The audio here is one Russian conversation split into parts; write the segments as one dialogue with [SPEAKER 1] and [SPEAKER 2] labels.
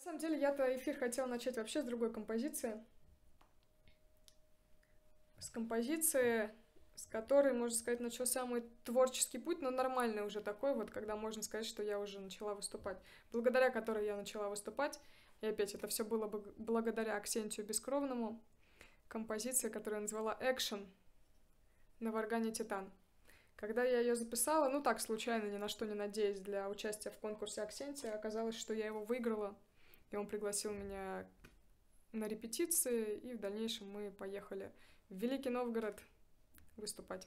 [SPEAKER 1] На самом деле, я-то эфир хотела начать вообще с другой композиции. С композиции, с которой, можно сказать, начался мой творческий путь, но нормальный уже такой вот, когда можно сказать, что я уже начала выступать. Благодаря которой я начала выступать, и опять это все было бы благодаря Аксентию Бескровному, композиция, которую я назвала «Action» на варгане «Титан». Когда я ее записала, ну так, случайно, ни на что не надеясь, для участия в конкурсе Аксентия, оказалось, что я его выиграла, и он пригласил меня на репетиции, и в дальнейшем мы поехали в Великий Новгород выступать.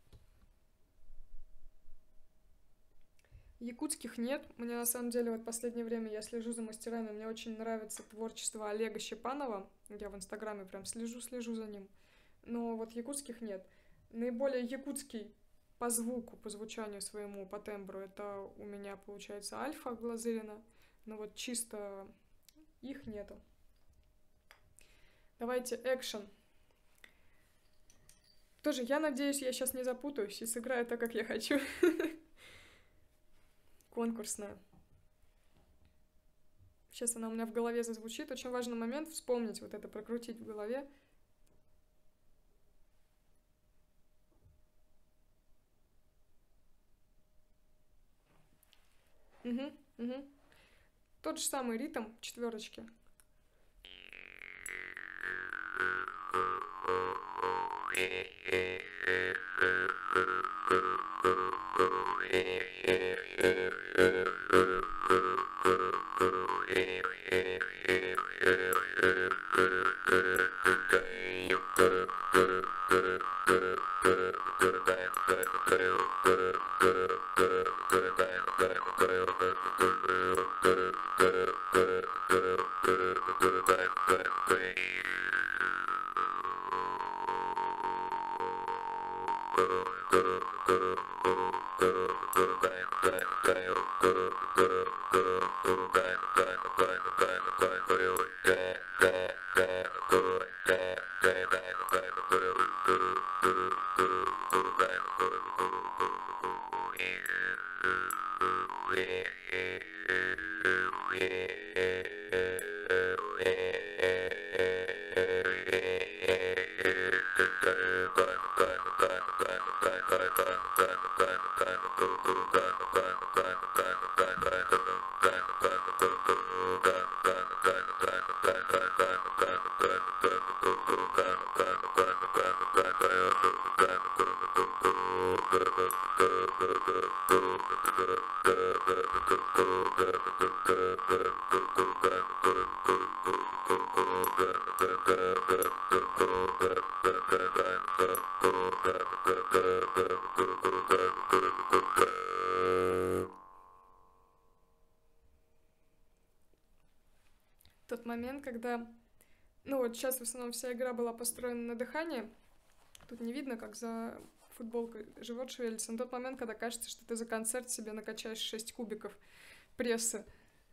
[SPEAKER 1] Якутских нет. Мне на самом деле вот в последнее время я слежу за мастерами. Мне очень нравится творчество Олега Щепанова. Я в Инстаграме прям слежу за ним. Но вот якутских нет. Наиболее якутский по звуку, по звучанию своему, по тембру, это у меня получается Альфа Глазырина. Но вот чисто их нету. Давайте экшен. Тоже я надеюсь, я сейчас не запутаюсь и сыграю так, как я хочу. Конкурсная. Сейчас она у меня в голове зазвучит. Очень важный момент вспомнить вот это, прокрутить в голове. Угу, угу. Тот же самый ритм четверочки. Тот момент, когда... Ну вот сейчас в основном вся игра была построена на дыхании. Тут не видно, как за футболкой живот шевелится. Но тот момент, когда кажется, что ты за концерт себе накачаешь 6 кубиков прессы.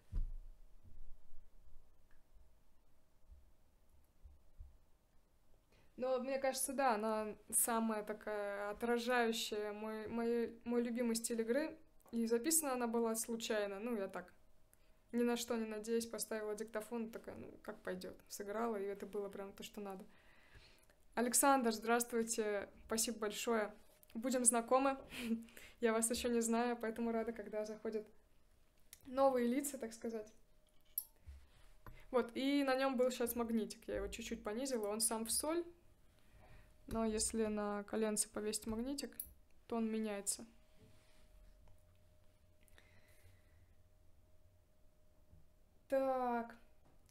[SPEAKER 1] Но мне кажется, да, она самая такая отражающая мой любимый стиль игры. И записана она была случайно. Ну, я так, ни на что не надеясь, поставила диктофон, такая, ну, как пойдет. Сыграла, и это было прям то, что надо. Александр, здравствуйте, спасибо большое. Будем знакомы. Я вас еще не знаю, поэтому рада, когда заходят новые лица, так сказать. Вот, и на нем был сейчас магнитик. Я его чуть-чуть понизила, он сам в соль. Но если на коленце повесить магнитик, то он меняется. Так.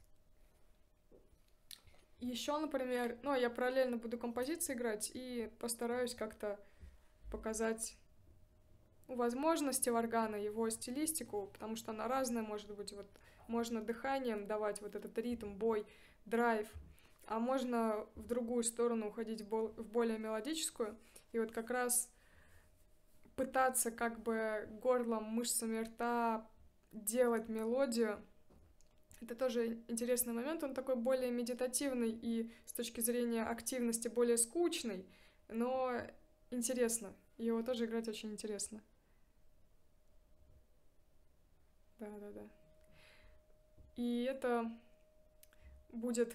[SPEAKER 1] Еще, например, ну, я параллельно буду композиции играть и постараюсь как-то показать возможности варгана, его стилистику, потому что она разная, может быть, вот можно дыханием давать вот этот ритм, бой, драйв, а можно в другую сторону уходить в более мелодическую, и вот как раз пытаться как бы горлом, мышцами рта делать мелодию. Это тоже интересный момент, он такой более медитативный и с точки зрения активности более скучный, но интересно. Его тоже играть очень интересно. Да. И это будет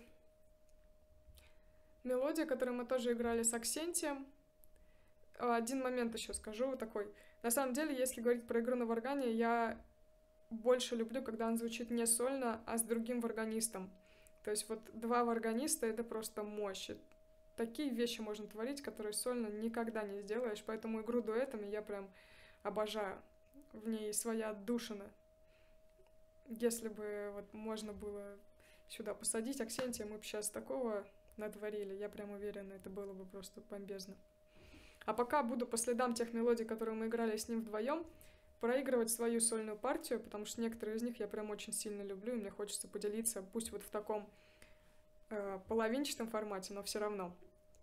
[SPEAKER 1] мелодия, которую мы тоже играли с Аксентием. Один момент еще скажу такой. На самом деле, если говорить про игру на варгане, я больше люблю, когда он звучит не сольно, а с другим варганистом. То есть вот два варганиста — это просто мощь. Такие вещи можно творить, которые сольно никогда не сделаешь, поэтому игру дуэтами я прям обожаю. В ней своя отдушина. Если бы вот можно было сюда посадить Аксентия, мы бы сейчас такого натворили. Я прям уверена, это было бы просто бомбезно. А пока буду по следам тех мелодий, которые мы играли с ним вдвоем, проигрывать свою сольную партию, потому что некоторые из них я прям очень сильно люблю, и мне хочется поделиться, пусть вот в таком половинчатом формате, но все равно.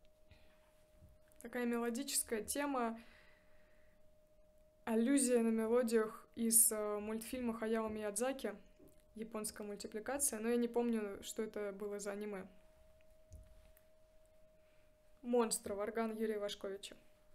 [SPEAKER 1] Такая мелодическая тема, аллюзия на мелодиях из мультфильма Хаяо Миядзаки, японская мультипликация, но я не помню, что это было за аниме. «Монстр», варган Юрия Вашковича.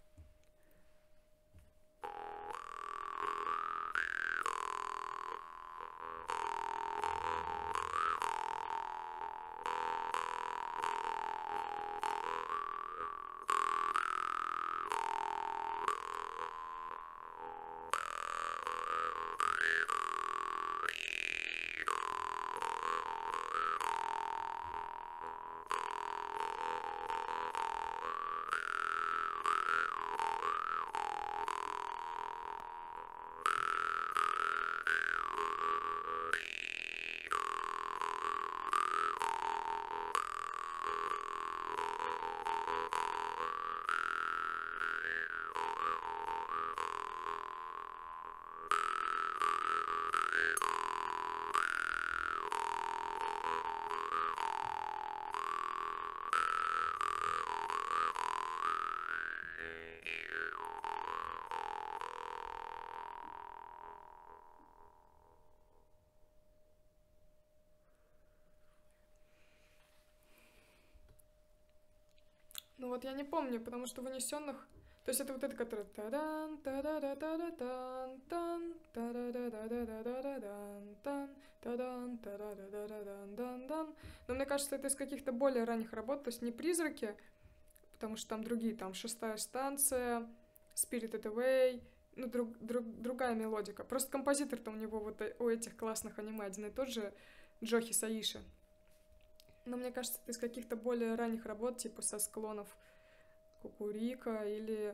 [SPEAKER 1] Ну вот я не помню, потому что в унесенных... То есть это вот это, которое... Тадан, та-да-да-да-да-дан, тан, та-да-да-да-да-да-дан, тан, тадан, та-да-да-да-да-дан-дан. Но мне кажется, это из каких-то более ранних работ, то есть не «Призраки», потому что там другие, там «Шестая станция», «Spirited Away», ну, другая мелодика. Просто композитор-то у него вот у этих классных аниме один и тот же, Джо Хисаиши. Но мне кажется, это из каких-то более ранних работ, типа «Со склонов Кукурика» или...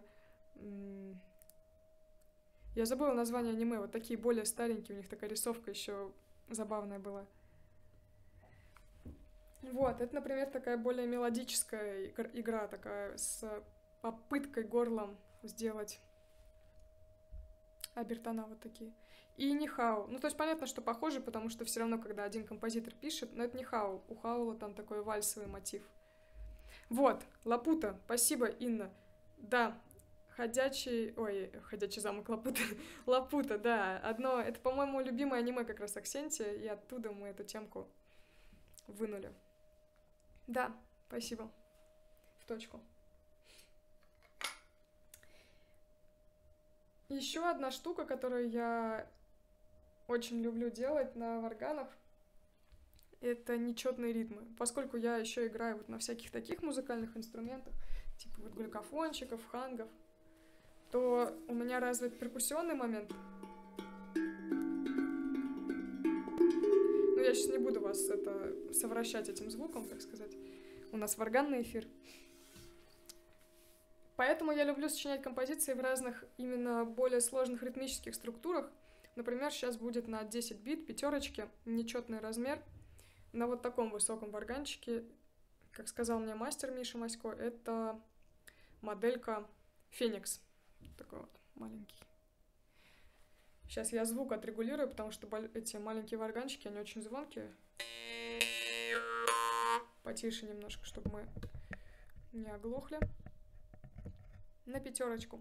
[SPEAKER 1] Я забыла название аниме, вот такие более старенькие, у них такая рисовка еще забавная была. Вот, это, например, такая более мелодическая игра, такая с попыткой горлом сделать обертона вот такие. И Нихау. Ну, то есть понятно, что похоже, потому что все равно, когда один композитор пишет, но это не Хау. У Хаула там такой вальсовый мотив. Вот, Лапута. Спасибо, Инна. Да, ходячий замок Лапута. Лапута, да. Одно, это, по-моему, любимое аниме как раз Аксентия, и оттуда мы эту темку вынули. Да, спасибо. В точку. Еще одна штука, которую я очень люблю делать на варганах, это нечетные ритмы. Поскольку я еще играю вот на всяких таких музыкальных инструментах, типа вот глюкофончиков, хангов, то у меня развит перкуссионный момент. Но я сейчас не буду вас совращать этим звуком, так сказать. У нас варганный эфир. Поэтому я люблю сочинять композиции в разных именно более сложных ритмических структурах. Например, сейчас будет на 10 бит, пятерочки, нечетный размер. На вот таком высоком варганчике, как сказал мне мастер Миша Масько, это моделька Феникс. Такой вот маленький. Сейчас я звук отрегулирую, потому что эти маленькие варганчики, они очень звонкие. Потише немножко, чтобы мы не оглохли. На пятерочку.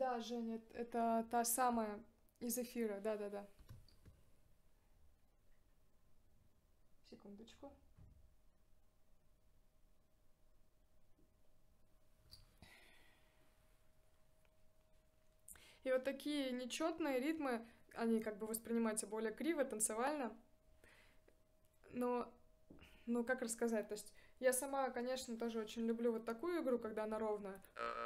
[SPEAKER 1] Да, Женя, это та самая из эфира, да-да-да. Секундочку. И вот такие нечетные ритмы, они как бы воспринимаются более криво, танцевально, но, ну как рассказать, то есть я сама, конечно, тоже очень люблю вот такую игру, когда она ровная.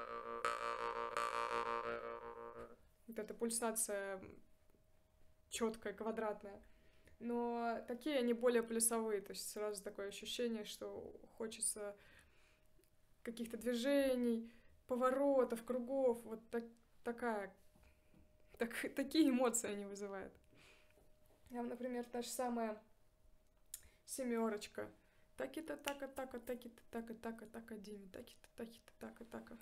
[SPEAKER 1] Вот эта пульсация четкая, квадратная. Но такие они более плюсовые, то есть сразу такое ощущение, что хочется каких-то движений, поворотов, кругов, вот такая, такие эмоции они вызывают. Например, та же самая семерочка. Таки-то, така, така, таки-то, така, така, така, Диме, таки-то, така, така.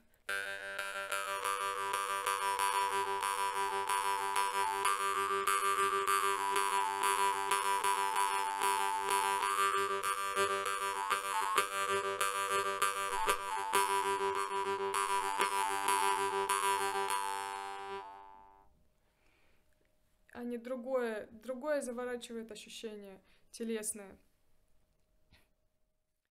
[SPEAKER 1] Они другое заворачивает ощущение телесное.